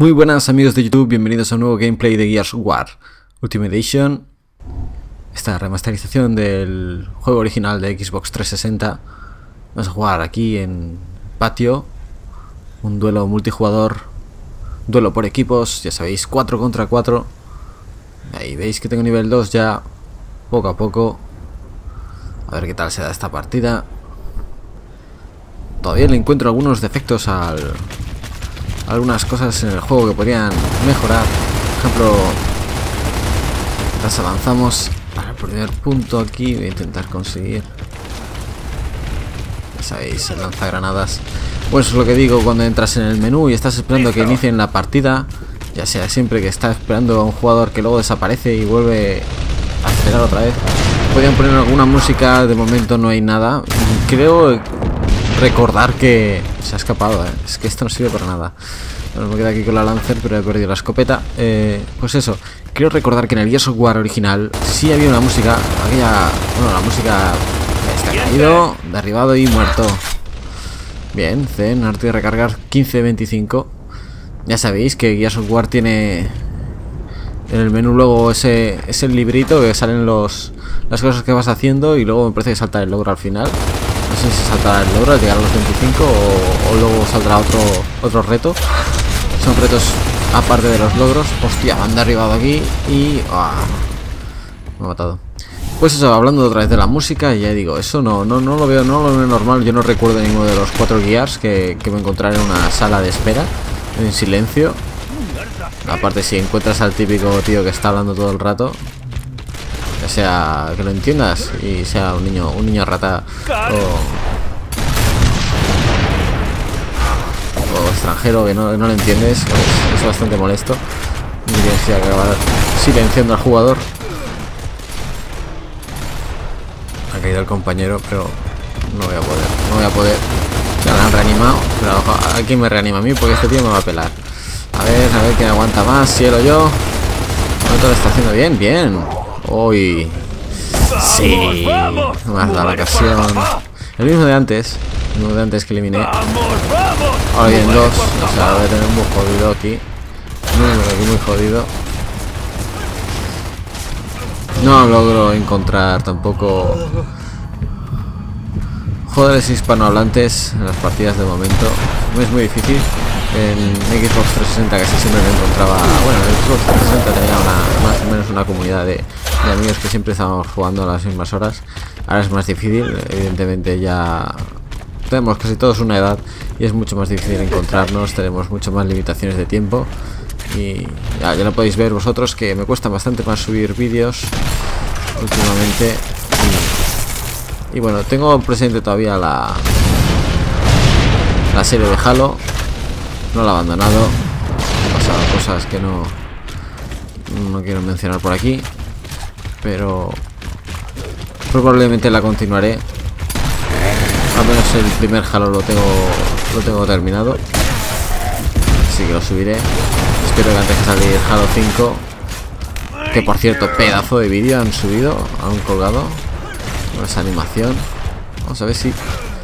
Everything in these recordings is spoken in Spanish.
Muy buenas amigos de YouTube, bienvenidos a un nuevo gameplay de Gears of War Ultimate Edition. Esta remasterización del juego original de Xbox 360. Vamos a jugar aquí en patio. Un duelo multijugador, duelo por equipos, ya sabéis, 4 contra 4. Ahí veis que tengo nivel 2 ya, poco a poco. A ver qué tal se da esta partida. Todavía le encuentro algunos defectos algunas cosas en el juego que podrían mejorar. Por ejemplo, mientras avanzamos para el primer punto aquí, voy a intentar conseguir, ya sabéis, el lanzagranadas. Pues es lo que digo, cuando entras en el menú y estás esperando que inicien la partida, ya sea siempre que estás esperando a un jugador que luego desaparece y vuelve a acelerar otra vez, podrían poner alguna música. De momento no hay nada. Creo recordar que se ha escapado, es que esto no sirve para nada. Bueno, me quedo aquí con la Lancer, pero he perdido la escopeta. Pues eso, quiero recordar que en el Gears of War original sí había una música. Bueno, la música está caído, derribado y muerto. Bien, Zen, arte de recargar 15-25. Ya sabéis que Gears of War tiene en el menú luego ese librito que salen las cosas que vas haciendo, y luego me parece que salta el logro al final. No sé si saltará el logro al llegar a los 25 o luego saldrá otro reto. Son retos aparte de los logros. Hostia, me han derribado aquí y... me ha matado. Pues eso, hablando otra vez de la música, ya digo, eso no lo veo normal. Yo no recuerdo ninguno de los 4 Gears que me encontrara en una sala de espera, en silencio. Aparte, si encuentras al típico tío que está hablando todo el rato, ya sea que lo entiendas y sea un niño rata o extranjero que no lo entiendes, pues es bastante molesto. Y tienes que acabar silenciando al jugador. Ha caído el compañero, pero no voy a poder. Ya me han reanimado, pero aquí me reanima a mí porque este tío me va a pelar. A ver quién aguanta más, cielo yo. Todo lo está haciendo bien. Uy, sí, me has dado la ocasión. El mismo de antes que eliminé. Ahora vienen dos, o sea, voy a tener muy jodido aquí. Muy jodido. No logro encontrar tampoco jugadores hispanohablantes en las partidas de momento. No es muy difícil. En Xbox 360 casi siempre me encontraba... Bueno, en Xbox 360 tenía más o menos una comunidad de amigos que siempre estábamos jugando a las mismas horas. Ahora es más difícil, evidentemente ya tenemos casi todos una edad y es mucho más difícil encontrarnos, tenemos mucho más limitaciones de tiempo. Y ya lo podéis ver vosotros que me cuesta bastante más subir vídeos últimamente. Y bueno, tengo presente todavía la serie de Halo. No la he abandonado. Han pasado cosas que no quiero mencionar por aquí, pero probablemente la continuaré. Al menos el primer Halo lo tengo terminado, así que lo subiré. Espero que antes de salir Halo 5, que por cierto, pedazo de vídeo han subido, han colgado con esa animación. Vamos a ver si...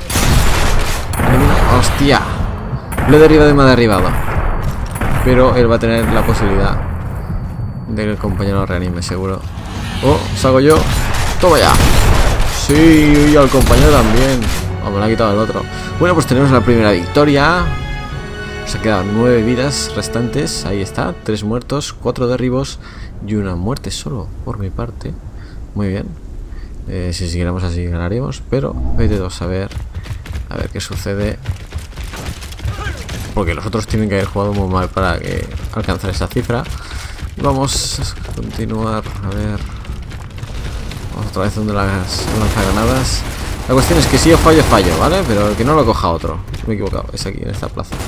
¡Hostia! Lo he derribado y me ha derribado. Pero él va a tener la posibilidad de que el compañero lo reanime, seguro. ¡Oh! ¡Salgo yo! ¡Toma ya! ¡Sí! Y al compañero también. Oh, me lo ha quitado el otro. Bueno, pues tenemos la primera victoria. Se quedan 9 vidas restantes. Ahí está. 3 muertos, 4 derribos y una muerte solo por mi parte. Muy bien. Si siguiéramos así ganaríamos. Pero hoy debo saber a ver qué sucede, porque los otros tienen que haber jugado muy mal para alcanzar esa cifra. Y vamos a continuar. A ver, vamos otra vez donde las lanzagranadas. La cuestión es que si yo fallo, ¿vale? Pero el que no lo coja otro. Me he equivocado, es aquí en esta plaza.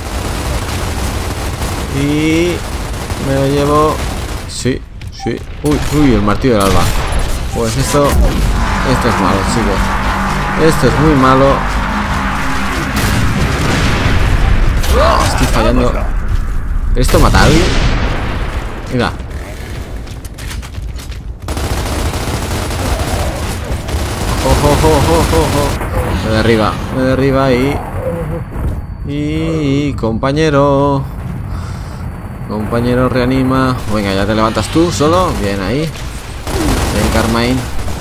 Y me lo llevo. Sí. Uy, el martillo del alba. Pues esto es malo, chicos. Esto es muy malo. Estoy fallando. ¿Esto mata a alguien? Mira. Me derriba y compañero. Compañero, reanima. Venga, ya te levantas tú solo. Bien ahí. Bien, Carmine.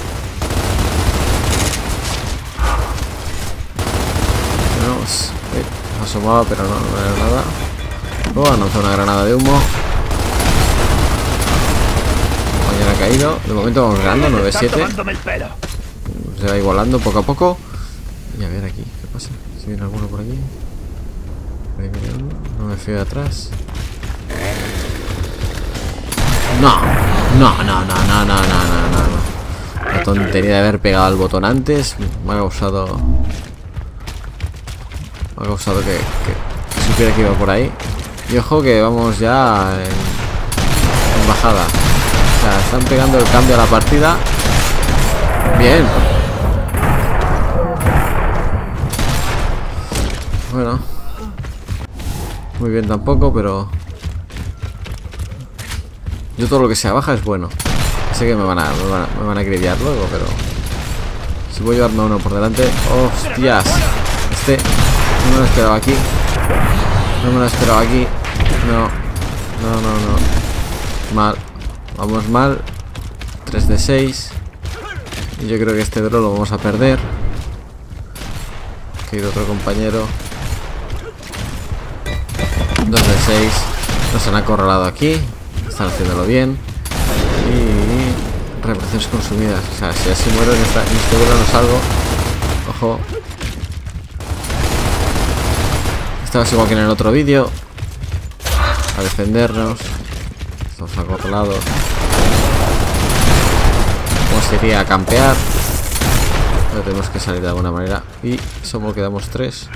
Tenemos... asomaba, pero no era nada. Oh, lanzó una granada de humo. Compañero ha caído. De momento vamos ganando, 9-7. Se va igualando poco a poco. Y a ver aquí, ¿qué pasa? Si viene alguno por aquí. Ahí viene uno. No me fío de atrás. No. La tontería de haber pegado al botón antes me ha causado que supiera que iba por ahí. Y ojo que vamos ya en bajada. O sea, están pegando el cambio a la partida. Bien. Bueno. Muy bien tampoco, pero... yo todo lo que sea baja es bueno. Sé que me van a gridear luego, pero... si voy a llevarme a uno por delante... ¡hostias! No me lo esperaba aquí. No. Mal. Vamos mal. 3 de 6. Y yo creo que este duelo lo vamos a perder. Ha caído otro compañero. 2 de 6. Nos han acorralado aquí. Están haciéndolo bien. Y reparaciones consumidas. O sea, si así muero en este duelo no salgo. Ojo. Estamos igual que en el otro vídeo. A defendernos. Estamos acorralados. Vamos a ir a campear. Pero tenemos que salir de alguna manera. Y solo quedamos 3.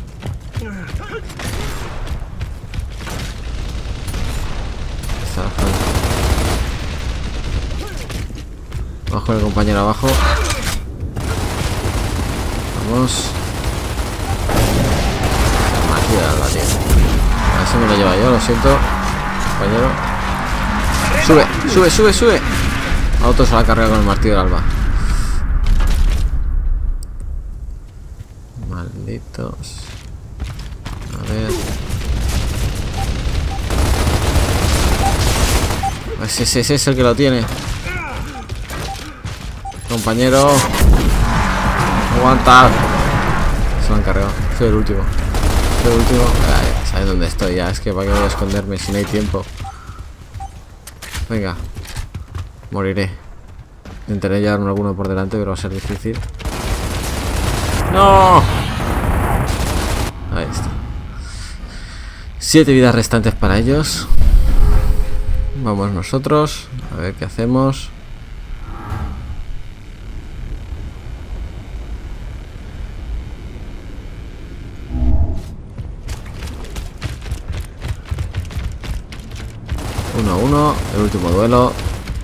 Vamos con el compañero abajo. Vamos. A ver si me lo lleva yo, lo siento, compañero. Sube. Auto se va a cargar con el martillo del alba. Malditos. A ver. Ese es el que lo tiene. Compañero. Aguanta. Se lo han cargado. Soy el último. ¿Sabes dónde estoy ya? Es que para qué voy a esconderme si no hay tiempo. Venga. Moriré. Intentaré llevarme alguno por delante, pero va a ser difícil. ¡No! Ahí está. 7 vidas restantes para ellos. Vamos nosotros. A ver qué hacemos. El último duelo.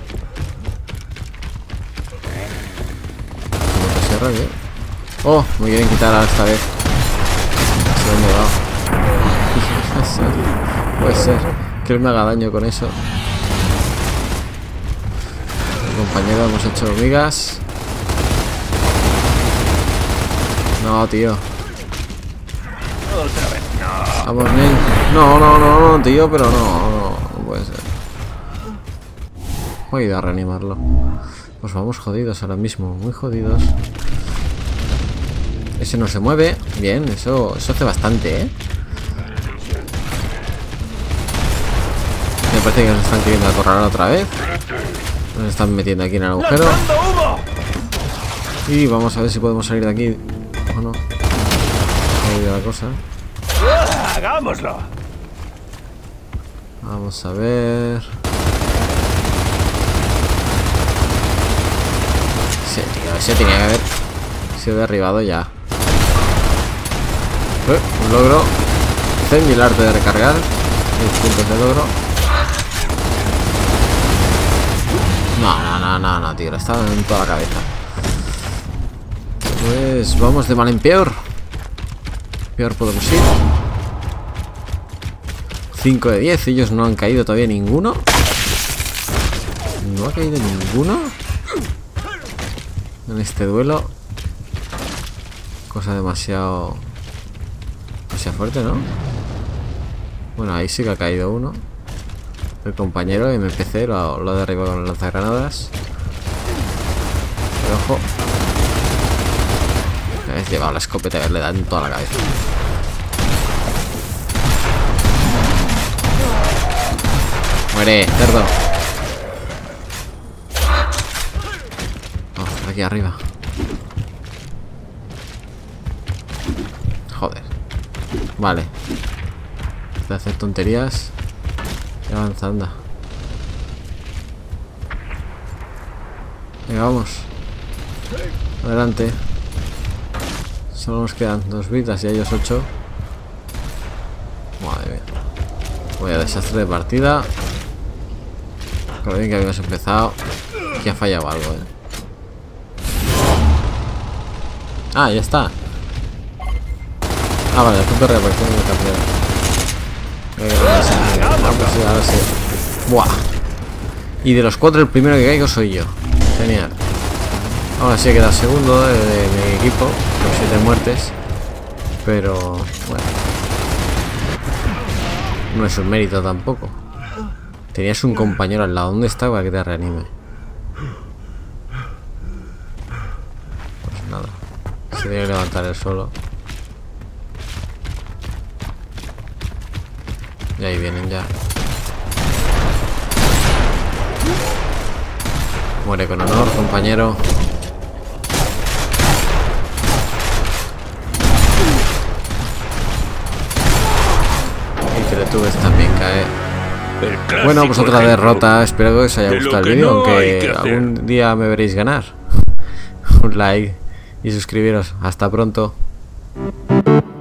Oh, me quieren quitar esta vez. Se lo han llevado. Puede ser que él me haga daño con eso. Compañero, hemos hecho migas. No, tío. Vamos, Nen. No, tío, pero no puede ser. Voy a ir a reanimarlo. Pues vamos jodidos ahora mismo, muy jodidos. Ese no se mueve. Bien, eso hace bastante, ¿eh? Me parece que nos están queriendo acorralar otra vez. Nos están metiendo aquí en el agujero. Y vamos a ver si podemos salir de aquí o no. Ahí de la cosa. ¡Hagámoslo! Vamos a ver. Ese tenía que haber sido derribado ya. Un logro. Zen y el arte de recargar. 10 puntos de logro. No, tío. Está en toda la cabeza. Pues vamos de mal en peor. Peor podemos ir. 5 de 10. Ellos no han caído todavía ninguno. No ha caído ninguno en este duelo. Cosa demasiado fuerte, ¿no? Bueno, ahí sí que ha caído uno. El compañero y me empecé, lo derribó con el lanzagranadas. Pero ojo. Me habéis llevado la escopeta y le dan en toda la cabeza. Muere, cerdo. Vamos por aquí arriba. Joder. Vale. De hacer tonterías. Y avanzando. Venga, vamos. Adelante. Solo nos quedan 2 vidas y ellos 8. Madre mía. Voy a desastre de partida. Con lo bien que habíamos empezado. Aquí ha fallado algo, Ah, ya está. Ah, vale, el punto de reaparición de campeón. Ahora sí. Buah. Y de los 4 el primero que caigo soy yo. Genial. Ahora sí he quedado segundo de mi equipo, con 7 muertes. Pero bueno, no es un mérito tampoco. Tenías un compañero al lado. ¿Dónde está para que te reanime? Pues nada. Se tiene que levantar él solo. Y ahí vienen ya. Muere con honor, compañero. Y Teletubbies también cae. Bueno, pues otra derrota. Espero que os haya gustado el vídeo, aunque algún día me veréis ganar. Un like y suscribiros. Hasta pronto.